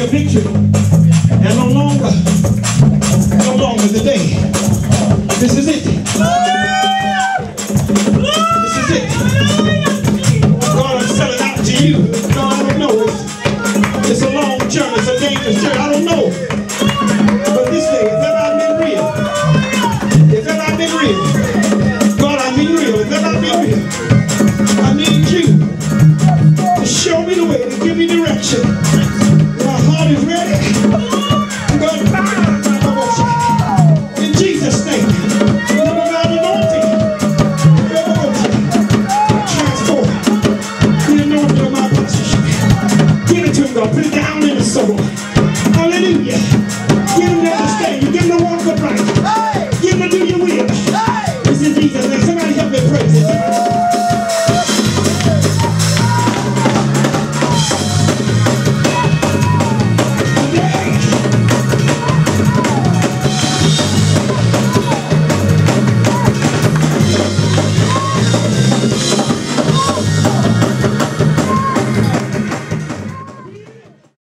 a victory. And no longer the day. This is it. This is it. God, I'm selling out to you. No, I don't know. It's a long journey. It's a dangerous journey. I don't know. But this day, if ever I've been real, if ever I've been real, God, I mean real. If ever I've been real, I need you to show me the way, to give me direction. My heart is ready. God, in Jesus' name, transform the anointing of my position. Give it to him, God. Put it down in the soul.